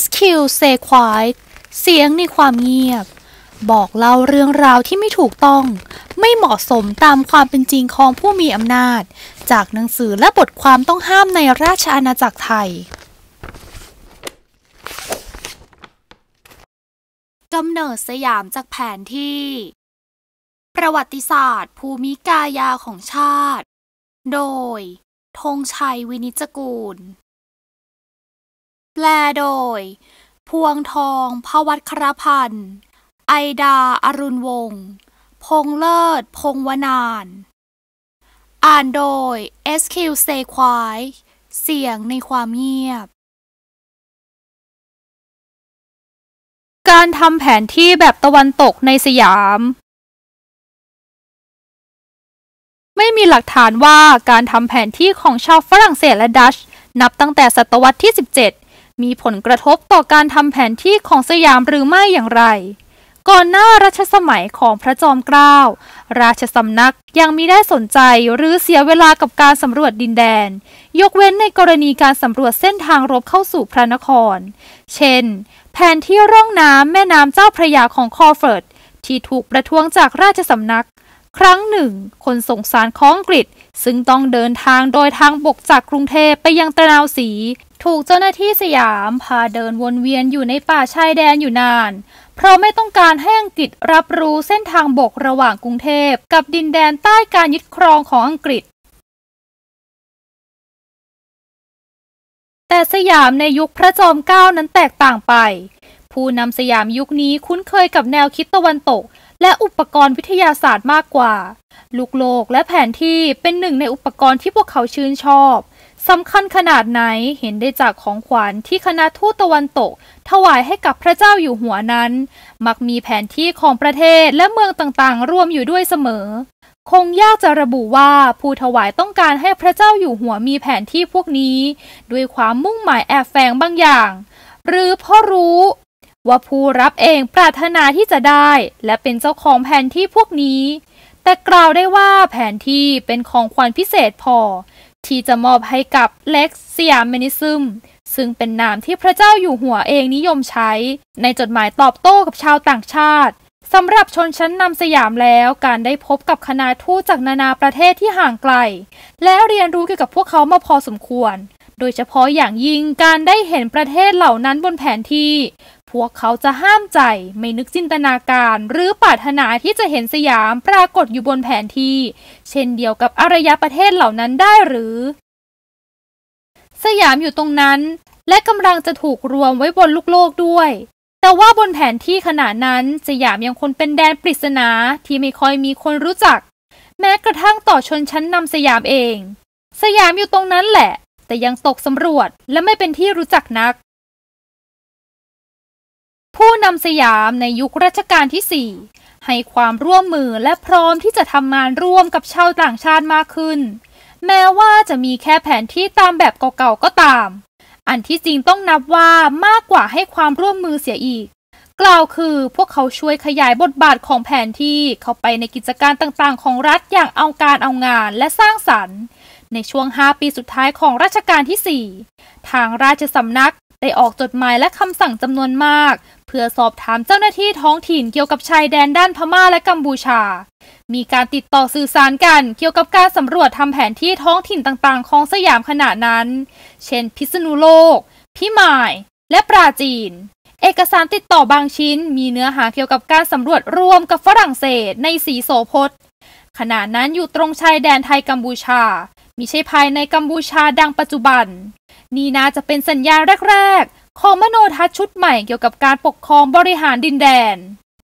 SQ Stay Quiet เสียงในความเงียบบอกเล่าเรื่องราวที่ไม่ถูกต้องไม่เหมาะสมตามความเป็นจริงของผู้มีอำนาจจากหนังสือและบทความต้องห้ามในราชอาณาจักรไทยกำเนิดสยามจากแผนที่ประวัติศาสตร์ภูมิกายาของชาติโดยธงชัยวินิจกูลแปลโดยพวงทองภวัชรพันธ์ไอดาอรุณวงศ์พงษ์เลิศพงษ์วนานอ่านโดย SQ Stay Quiet เสียงในความเงียบการทำแผนที่แบบตะวันตกในสยามไม่มีหลักฐานว่าการทำแผนที่ของชาวฝรั่งเศสและดัชนับตั้งแต่ศตวรรษที่ 17 มีผลกระทบต่อการทำแผนที่ของสยามหรือไม่อย่างไรก่อนหน้ารัชสมัยของพระจอมเกล้าราชสำนักยังมิได้สนใจหรือเสียเวลากับการสำรวจดินแดนยกเว้นในกรณีการสำรวจเส้นทางรบเข้าสู่พระนครเช่นแผนที่ร่องน้ำแม่น้ำเจ้าพระยาของคอร์ฟอร์ดที่ถูกประท้วงจากราชสำนักครั้งหนึ่งคนส่งสารของอังกฤษซึ่งต้องเดินทางโดยทางบกจากกรุงเทพไปยังตะนาวศรีถูกเจ้าหน้าที่สยามพาเดินวนเวียนอยู่ในป่าชายแดนอยู่นานเพราะไม่ต้องการให้อังกฤษรับรู้เส้นทางบกระหว่างกรุงเทพกับดินแดนใต้การยึดครองของอังกฤษแต่สยามในยุคพระจอมเกล้านั้นแตกต่างไปผู้นำสยามยุคนี้คุ้นเคยกับแนวคิดตะวันตกและอุปกรณ์วิทยาศาสตร์มากกว่าลูกโลกและแผนที่เป็นหนึ่งในอุปกรณ์ที่พวกเขาชื่นชอบสำคัญขนาดไหนเห็นได้จากของขวัญที่คณะทูตตะวันตกถวายให้กับพระเจ้าอยู่หัวนั้นมักมีแผนที่ของประเทศและเมืองต่างๆรวมอยู่ด้วยเสมอคงยากจะระบุว่าผู้ถวายต้องการให้พระเจ้าอยู่หัวมีแผนที่พวกนี้ด้วยความมุ่งหมายแอบแฝงบางอย่างหรือเพราะรู้ว่าผู้รับเองปรารถนาที่จะได้และเป็นเจ้าของแผนที่พวกนี้แต่กล่าวได้ว่าแผนที่เป็นของขวัญพิเศษพอที่จะมอบให้กับเล็กซ์สยามเมนิซึมซึ่งเป็นนามที่พระเจ้าอยู่หัวเองนิยมใช้ในจดหมายตอบโต้กับชาวต่างชาติสำหรับชนชั้นนำสยามแล้วการได้พบกับคณะทูตจากนานาประเทศที่ห่างไกลและเรียนรู้เกี่ยวกับพวกเขามาพอสมควรโดยเฉพาะอย่างยิ่งการได้เห็นประเทศเหล่านั้นบนแผนที่พวกเขาจะห้ามใจไม่นึกจินตนาการหรือปรารถนาที่จะเห็นสยามปรากฏอยู่บนแผนที่เช่นเดียวกับอารยประเทศเหล่านั้นได้หรือสยามอยู่ตรงนั้นและกำลังจะถูกรวมไว้บนลูกโลกด้วยแต่ว่าบนแผนที่ขณะนั้นสยามยังคงเป็นแดนปริศนาที่ไม่ค่อยมีคนรู้จักแม้กระทั่งต่อชนชั้นนำสยามเองสยามอยู่ตรงนั้นแหละแต่ยังตกสำรวจและไม่เป็นที่รู้จักนักผู้นำสยามในยุครัชกาลที่ 4ให้ความร่วมมือและพร้อมที่จะทำงานร่วมกับชาวต่างชาติมากขึ้นแม้ว่าจะมีแค่แผนที่ตามแบบเก่าๆก็ตามอันที่จริงต้องนับว่ามากกว่าให้ความร่วมมือเสียอีกกล่าวคือพวกเขาช่วยขยายบทบาทของแผนที่เข้าไปในกิจการต่างๆของรัฐอย่างเอาการเอางานและสร้างสรรค์ในช่วง5 ปีสุดท้ายของรัชกาลที่ 4ทางราชสำนักได้ออกจดหมายและคำสั่งจำนวนมากเพื่อสอบถามเจ้าหน้าที่ท้องถิ่นเกี่ยวกับชายแดนด้านพม่าและกัมพูชามีการติดต่อสื่อสารกันเกี่ยวกับการสำรวจทำแผนที่ท้องถิ่นต่างๆของสยามขณะนั้นเช่นพิษณุโลกพิมายและปราจีนเอกสารติดต่อบางชิ้นมีเนื้อหาเกี่ยวกับการสำรวจร่วมกับฝรั่งเศสในศรีโสพธขณะนั้นอยู่ตรงชายแดนไทยกัมพูชามิใช่ภายในกัมพูชาดังปัจจุบันนี่น่าจะเป็นสัญญาณแรกๆของมโนทัศน์ชุดใหม่เกี่ยวกับการปกครองบริหารดินแดน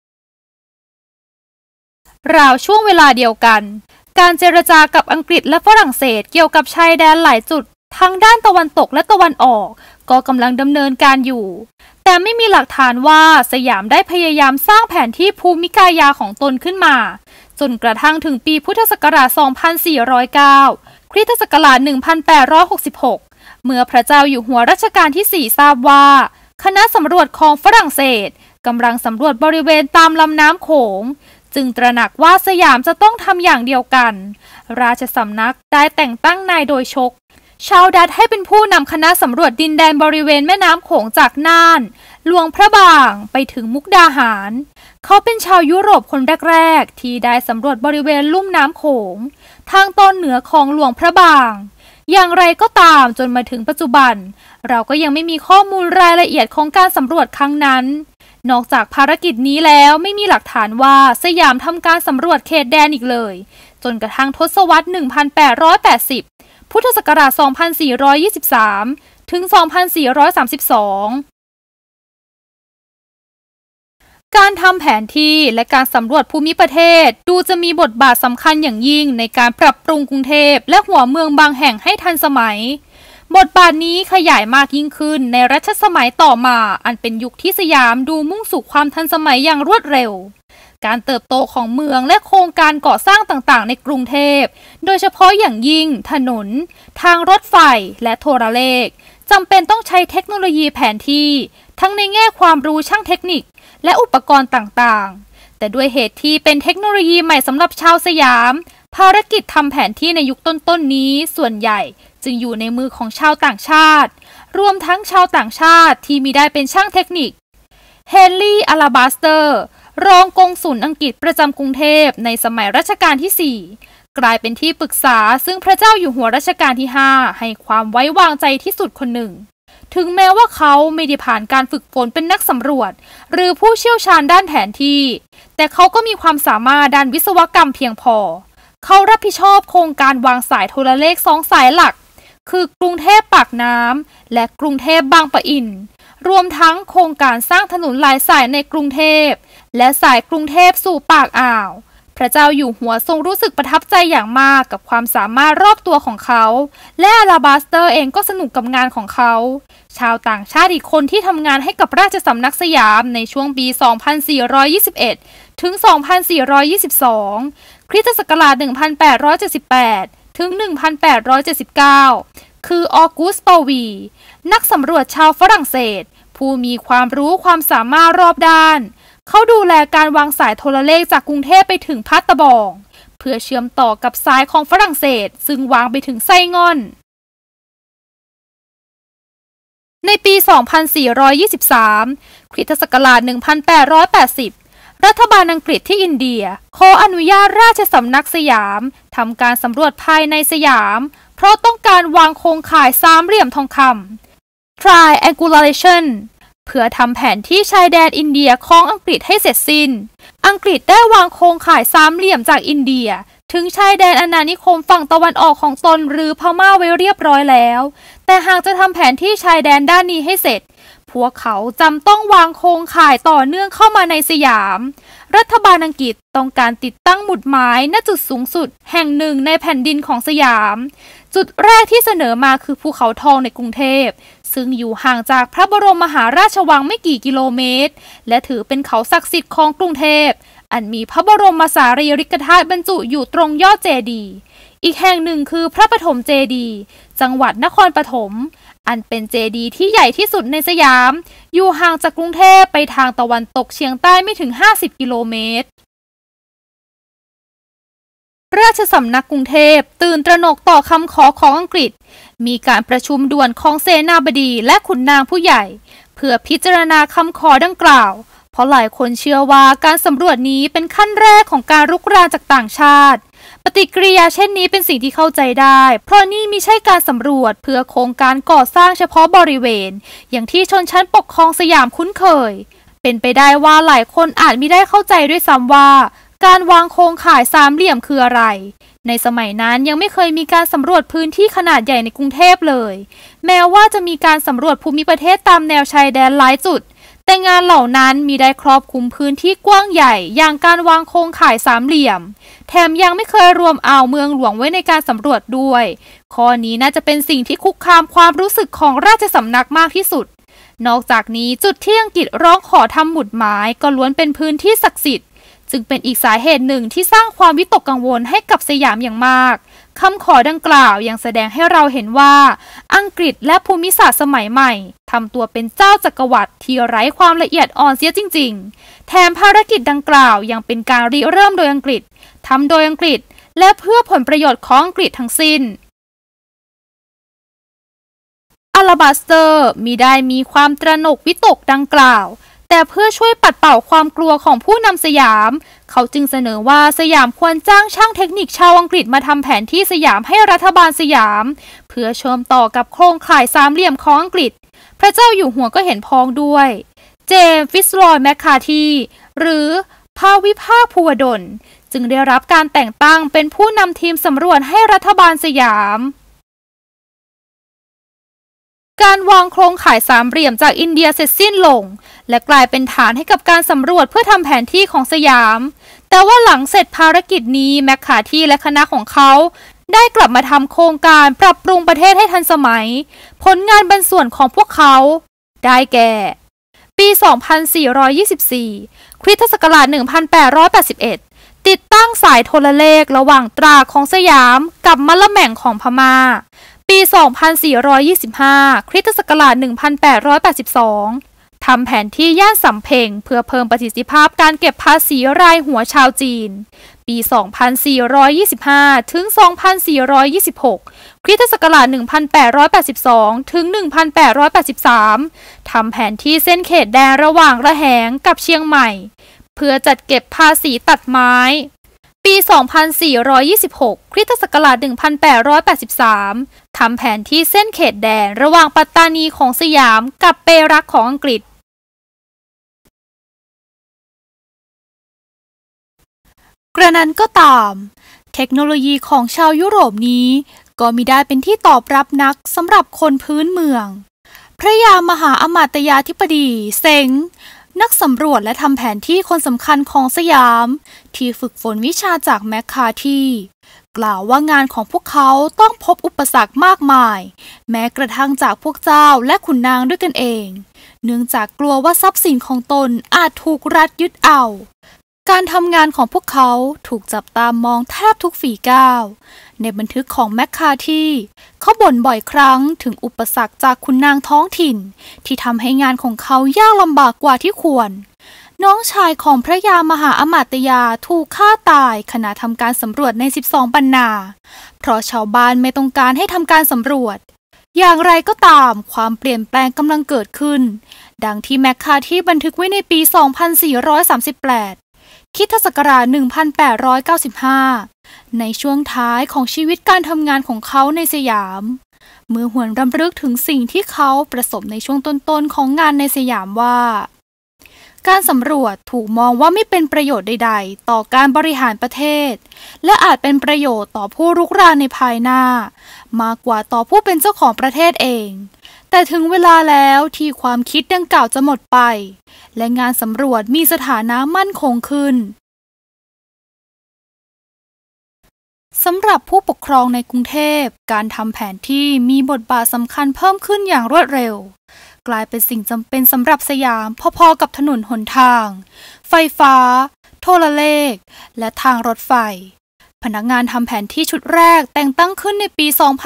ราวช่วงเวลาเดียวกันการเจรจากับอังกฤษและฝรั่งเศสเกี่ยวกับชายแดนหลายจุดทั้งด้านตะวันตกและตะวันออกก็กำลังดำเนินการอยู่แต่ไม่มีหลักฐานว่าสยามได้พยายามสร้างแผนที่ภูมิกายาของตนขึ้นมาจนกระทั่งถึงปีพุทธศักราช 2409 คริสตศักราช 1866 เมื่อพระเจ้าอยู่หัวรัชกาลที่ 4 ทราบว่าคณะสำรวจของฝรั่งเศสกำลังสำรวจบริเวณตามลำน้ำโขงจึงตระหนักว่าสยามจะต้องทำอย่างเดียวกันราชสำนักได้แต่งตั้งนายโดยชกชาวดัตช์ให้เป็นผู้นำคณะสำรวจดินแดนบริเวณแม่น้ำโขงจากน่านหลวงพระบางไปถึงมุกดาหารเขาเป็นชาวยุโรปคนแรกๆที่ได้สำรวจบริเวณลุ่มน้ำโขงทางตอนเหนือของหลวงพระบางอย่างไรก็ตามจนมาถึงปัจจุบันเราก็ยังไม่มีข้อมูลรายละเอียดของการสำรวจครั้งนั้นนอกจากภารกิจนี้แล้วไม่มีหลักฐานว่าสยามทำการสำรวจเขตแดนอีกเลยจนกระทั่งทศวรรษ 1880 พุทธศักราช 2423 ถึง 2432 การทำแผนที่และการสำรวจภูมิประเทศดูจะมีบทบาทสำคัญอย่างยิ่งในการปรับปรุงกรุงเทพและหัวเมืองบางแห่งให้ทันสมัยบทบาทนี้ขยายมากยิ่งขึ้นในรัชสมัยต่อมาอันเป็นยุคที่สยามดูมุ่งสู่ความทันสมัยอย่างรวดเร็วการเติบโตของเมืองและโครงการก่อสร้างต่างๆในกรุงเทพโดยเฉพาะอย่างยิ่งถนนทางรถไฟและโทรเลขจำเป็นต้องใช้เทคโนโลยีแผนที่ทั้งในแง่ความรู้ช่างเทคนิคและอุปกรณ์ต่างๆแต่ด้วยเหตุที่เป็นเทคโนโลยีใหม่สำหรับชาวสยามภารกิจทำแผนที่ในยุคต้นๆนี้ส่วนใหญ่จึงอยู่ในมือของชาวต่างชาติรวมทั้งชาวต่างชาติที่มีได้เป็นช่างเทคนิคเฮนรี่อาลาบัสเตอร์รองกงสุลอังกฤษประจำกรุงเทพในสมัยรัชกาลที่ 4กลายเป็นที่ปรึกษาซึ่งพระเจ้าอยู่หัวรัชกาลที่ 5ให้ความไว้วางใจที่สุดคนหนึ่งถึงแม้ว่าเขาไม่ได้ผ่านการฝึกฝนเป็นนักสำรวจหรือผู้เชี่ยวชาญด้านแผนที่แต่เขาก็มีความสามารถด้านวิศวกรรมเพียงพอเขารับผิดชอบโครงการวางสายโทรเลข2 สายหลักคือกรุงเทพปากน้ำและกรุงเทพบางปะอินรวมทั้งโครงการสร้างถนนหลายสายในกรุงเทพและสายกรุงเทพสู่ปากอ่าวพระเจ้าอยู่หัวทรงรู้สึกประทับใจอย่างมากกับความสามารถรอบตัวของเขาและอาลาบัสเตอร์เองก็สนุกกับงานของเขาชาวต่างชาติอีกคนที่ทำงานให้กับราชสำนักสยามในช่วงปี 2421 ถึง 2422 คริสตศักราช 1878 ถึง 1879 คือออกุสต์ ปาวีนักสำรวจชาวฝรั่งเศสผู้มีความรู้ความสามารถรอบด้านเขาดูแลการวางสายโทรเลขจากกรุงเทพไปถึงพัตตาบองเพื่อเชื่อมต่อกับสายของฝรั่งเศสซึ่งวางไปถึงไส้ง่อนในปี 2423 คริสตศักราช 1880 รัฐบาลอังกฤษที่อินเดียขออนุญาตราชสำนักสยามทำการสำรวจภายในสยามเพราะต้องการวางโครงข่ายสามเหลี่ยมทองคำ triangulation เพื่อทำแผนที่ชายแดนอินเดียของอังกฤษให้เสร็จสิ้นอังกฤษได้วางโครงข่ายสามเหลี่ยมจากอินเดียถึงชายแดนอาณานิคมฝั่งตะวันออกของตนหรือพม่าไว้เรียบร้อยแล้วแต่หากจะทำแผนที่ชายแดนด้านนี้ให้เสร็จพวกเขาจำต้องวางโครงข่ายต่อเนื่องเข้ามาในสยามรัฐบาลอังกฤษต้องการติดตั้งหมุดหมายณจุดสูงสุดแห่งหนึ่งในแผ่นดินของสยามจุดแรกที่เสนอมาคือภูเขาทองในกรุงเทพซึ่งอยู่ห่างจากพระบรมมหาราชวังไม่กี่กิโลเมตรและถือเป็นเขาศักดิ์สิทธิ์ของกรุงเทพอันมีพระบรมสารีริกธาตุบรรจุอยู่ตรงยอดเจดีย์อีกแห่งหนึ่งคือพระปฐมเจดีย์จังหวัดนครปฐมอันเป็นเจดีย์ที่ใหญ่ที่สุดในสยามอยู่ห่างจากกรุงเทพไปทางตะวันตกเฉียงใต้ไม่ถึง50 กิโลเมตรราชสำนักกรุงเทพตื่นตระหนกต่อคำขอของอังกฤษมีการประชุมด่วนของเสนาบดีและขุนนางผู้ใหญ่เพื่อพิจารณาคำขอดังกล่าวเพราะหลายคนเชื่อว่าการสำรวจนี้เป็นขั้นแรกของการรุกรานจากต่างชาติปฏิกิริยาเช่นนี้เป็นสิ่งที่เข้าใจได้เพราะนี่มิใช่การสำรวจเพื่อโครงการก่อสร้างเฉพาะบริเวณอย่างที่ชนชั้นปกครองสยามคุ้นเคยเป็นไปได้ว่าหลายคนอาจมิได้เข้าใจด้วยซ้ำว่าการวางโครงข่ายสามเหลี่ยมคืออะไรในสมัยนั้นยังไม่เคยมีการสำรวจพื้นที่ขนาดใหญ่ในกรุงเทพเลยแม้ว่าจะมีการสำรวจภูมิประเทศตามแนวชายแดนหลายจุดแต่งานเหล่านั้นมีได้ครอบคลุมพื้นที่กว้างใหญ่อย่างการวางโครงข่ายสามเหลี่ยมแถมยังไม่เคยรวมอ่าวเมืองหลวงไว้ในการสำรวจด้วยข้อนี้น่าจะเป็นสิ่งที่คุกคามความรู้สึกของราชสำนักมากที่สุดนอกจากนี้จุดที่อังกฤษร้องขอทำหมุดหมายก็ล้วนเป็นพื้นที่ศักดิ์สิทธิ์จึงเป็นอีกสาเหตุหนึ่งที่สร้างความวิตกกังวลให้กับสยามอย่างมากคำขอดังกล่าวยังแสดงให้เราเห็นว่าอังกฤษและภูมิศาสตร์สมัยใหม่ทำตัวเป็นเจ้าจักรวรรดิที่ไร้ความละเอียดอ่อนเสียจริงๆแถมภารกิจดังกล่าวยังเป็นการริเริ่มโดยอังกฤษทำโดยอังกฤษและเพื่อผลประโยชน์ของอังกฤษทั้งสิ้นลาบัสเตอร์มิได้มีความตระหนกวิตกดังกล่าวแต่เพื่อช่วยปัดเป่าความกลัวของผู้นำสยามเขาจึงเสนอว่าสยามควรจ้างช่างเทคนิคชาวอังกฤษมาทำแผนที่สยามให้รัฐบาลสยามเพื่อเชื่อมต่อกับโครงข่ายสามเหลี่ยมของอังกฤษพระเจ้าอยู่หัวก็เห็นพ้องด้วยเจมส์ฟิตซ์รอยด์แมคคาธีหรือภาวิภาคภูวดลจึงได้รับการแต่งตั้งเป็นผู้นำทีมสำรวจให้รัฐบาลสยามการวางโครงข่ายสามเหลี่ยมจากอินเดียเสร็จสิ้นลงและกลายเป็นฐานให้กับการสำรวจเพื่อทำแผนที่ของสยามแต่ว่าหลังเสร็จภารกิจนี้แมคคาธีและคณะของเขาได้กลับมาทำโครงการปรับปรุงประเทศให้ทันสมัยผลงานบรรส่วนของพวกเขาได้แก่ปี 2424 คริสตศักราช 1881 ติดตั้งสายโทรเลขระหว่างตราของสยามกับมะละแม่งของพม่าปี 2425 คริสตศักราช 1882 ทำแผนที่ย่านสำเพ็งเพื่อเพิ่มประสิทธิภาพการเก็บภาษีรายหัวชาวจีนปี 2425 ถึง 2426 คริสตศักราช 1882 ถึง 1883 ทำแผนที่เส้นเขตแดนระหว่างระแหงกับเชียงใหม่เพื่อจัดเก็บภาษีตัดไม้ปี 2426 คริสตศักราช 1883 ทำแผนที่เส้นเขตแดนระหว่างปัตตานีของสยามกับเปรักของอังกฤษกระนั้นก็ตามเทคโนโลยีของชาวยุโรปนี้ก็มิได้เป็นที่ตอบรับนักสำหรับคนพื้นเมืองพระยามหาอมาตยาธิบดีเซ็งนักสำรวจและทำแผนที่คนสำคัญของสยามที่ฝึกฝนวิชาจากแมคคาธีกล่าวว่างานของพวกเขาต้องพบอุปสรรคมากมายแม้กระทั่งจากพวกเจ้าและขุนนางด้วยกันเองเนื่องจากกลัวว่าทรัพย์สินของตนอาจถูกรัฐยึดเอาการทำงานของพวกเขาถูกจับตามองแทบทุกฝีก้าวในบันทึกของแมคคาธีเขาบ่นบ่อยครั้งถึงอุปสรรคจากขุนนางท้องถิ่นที่ทำให้งานของเขายากลำบากกว่าที่ควรน้องชายของพระยามหาอมาตยาถูกฆ่าตายขณะทำการสำรวจใน12 ปันนาเพราะชาวบ้านไม่ต้องการให้ทำการสำรวจอย่างไรก็ตามความเปลี่ยนแปลงกำลังเกิดขึ้นดังที่แมคคาธีบันทึกไว้ในปี 2438คริสตศักราช 1895 ในช่วงท้ายของชีวิตการทำงานของเขาในสยามเมื่อหวนรำลึกถึงสิ่งที่เขาประสบในช่วงต้นๆของงานในสยามว่าการสำรวจถูกมองว่าไม่เป็นประโยชน์ใดๆต่อการบริหารประเทศและอาจเป็นประโยชน์ต่อผู้รุกรานในภายหน้ามากกว่าต่อผู้เป็นเจ้าของประเทศเองแต่ถึงเวลาแล้วที่ความคิดดังกล่าวจะหมดไปและงานสำรวจมีสถานะมั่นคงขึ้นสำหรับผู้ปกครองในกรุงเทพการทำแผนที่มีบทบาทสำคัญเพิ่มขึ้นอย่างรวดเร็วกลายเป็นสิ่งจำเป็นสำหรับสยามพอๆกับถนนหนทางไฟฟ้าโทรเลขและทางรถไฟพนักงานทำแผนที่ชุดแรกแต่งตั้งขึ้นในปี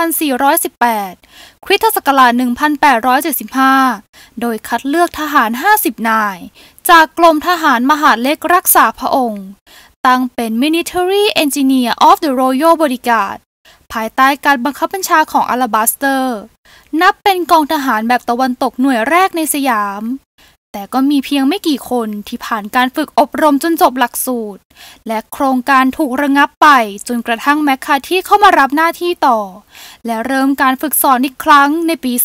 2418 คริสตศักราช 1875 โดยคัดเลือกทหาร 50 นายจากกรมทหารมหาดเล็กรักษาพระองค์ตั้งเป็น Military Engineer of the Royal Bodyguard ภายใต้การบังคับบัญชาของอัลบัสเตอร์นับเป็นกองทหารแบบตะวันตกหน่วยแรกในสยามแต่ก็มีเพียงไม่กี่คนที่ผ่านการฝึกอบรมจนจบหลักสูตรและโครงการถูกระงับไปจนกระทั่งแมคคาธีเข้ามารับหน้าที่ต่อและเริ่มการฝึกสอนอีกครั้งในปี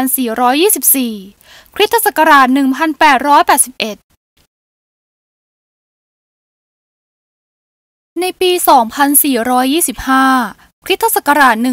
2424 คริสตศักราช 1881 ในปี 2425 คริสตศักราช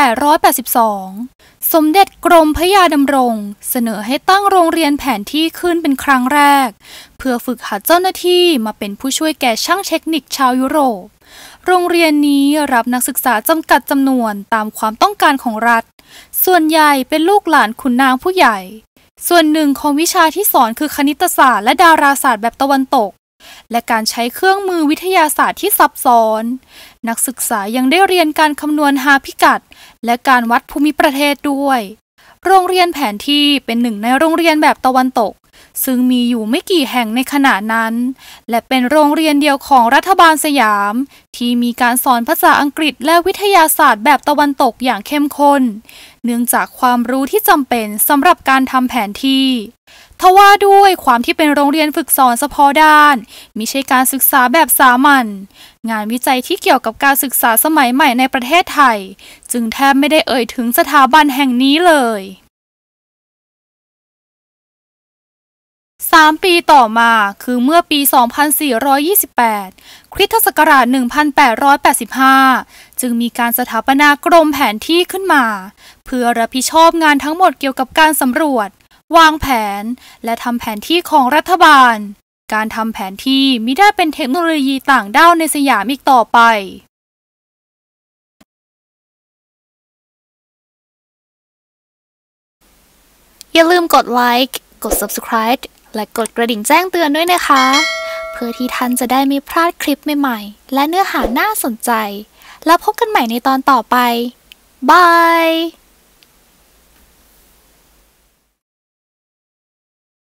1882 สมเด็จกรมพระยาดำรงเสนอให้ตั้งโรงเรียนแผนที่ขึ้นเป็นครั้งแรกเพื่อฝึกหัดเจ้าหน้าที่มาเป็นผู้ช่วยแก่ช่างเทคนิคชาวยุโรปโรงเรียนนี้รับนักศึกษาจำกัดจำนวนตามความต้องการของรัฐส่วนใหญ่เป็นลูกหลานขุนนางผู้ใหญ่ส่วนหนึ่งของวิชาที่สอนคือคณิตศาสตร์และดาราศาสตร์แบบตะวันตกและการใช้เครื่องมือวิทยาศาสตร์ที่ซับซ้อนนักศึกษายังได้เรียนการคำนวณหาพิกัดและการวัดภูมิประเทศด้วยโรงเรียนแผนที่เป็นหนึ่งในโรงเรียนแบบตะวันตกซึ่งมีอยู่ไม่กี่แห่งในขณะนั้นและเป็นโรงเรียนเดียวของรัฐบาลสยามที่มีการสอนภาษาอังกฤษและวิทยาศาสตร์แบบตะวันตกอย่างเข้มข้นเนื่องจากความรู้ที่จำเป็นสำหรับการทำแผนที่ทว่าด้วยความที่เป็นโรงเรียนฝึกสอนเฉพาะด้านมิใช่การศึกษาแบบสามัญงานวิจัยที่เกี่ยวกับการศึกษาสมัยใหม่ในประเทศไทยจึงแทบไม่ได้เอ่ยถึงสถาบันแห่งนี้เลย3 ปีต่อมาคือเมื่อปี 2428 คริสตศักราช 1885 จึงมีการสถาปนากรมแผนที่ขึ้นมาเพื่อรับผิดชอบงานทั้งหมดเกี่ยวกับการสำรวจวางแผนและทำแผนที่ของรัฐบาลการทำแผนที่มิได้เป็นเทคโนโลยีต่างด้าวในสยามอีกต่อไปอย่าลืมกดไลค์กด Subscribe และกดกระดิ่งแจ้งเตือนด้วยนะคะเพื่อที่ท่านจะได้ไม่พลาดคลิปใหม่ๆและเนื้อหาน่าสนใจแล้วพบกันใหม่ในตอนต่อไปบาย